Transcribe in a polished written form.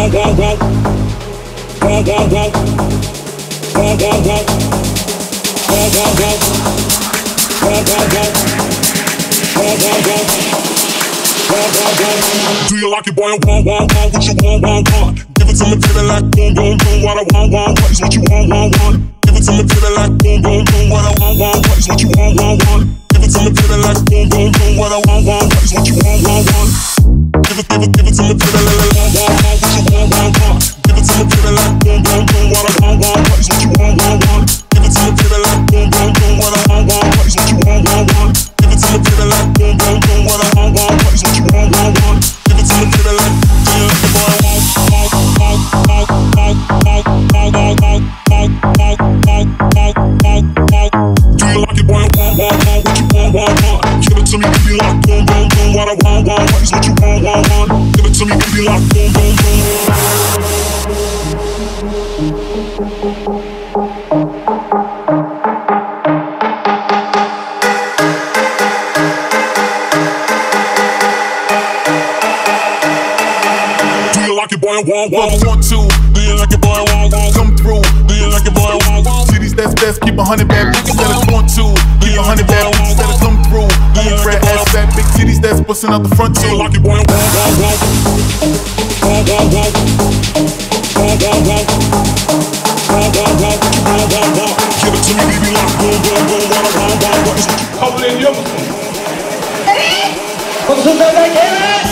Do you like it, boy? I want, what you want. Give it to me, baby, like boom, boom, boom. What I want, what is what you want. Give it to me, baby, like boom, boom, boom. What I want, what is what you want. Give it to me, baby, like boom, boom, boom. What I want, what is what you want. Give it to me, baby, like what you want. Give it to me, baby, like boom, boom, boom. What I want, what is what you want. Give it to me, baby, like boom, boom, boom. What I want, what is what you want. Give it to me, baby, like boom, boom, boom. What I want, what is what you want. Give it to me, baby, like do you like it, boy? Do you like it, boy? What you want. Give it to me, baby, like boom, boom, boom. What I want, what is what you want. Give it to me, baby, like boom, boom, boom. Do you like it, boy? Want to? Do you like it, boy? Come through. Do you like it, boy? Cities that's best, keep 100 bad bitches that are want to. Keep 100 bad bitches that are come through. Do you like it, boy? Fat big cities that's busting out the front too. Do you like it, boy? Give it to me, baby, like boom, boom, boom. What I want, what is what you kabul ediyor musun? Evet. Kusurda gelin.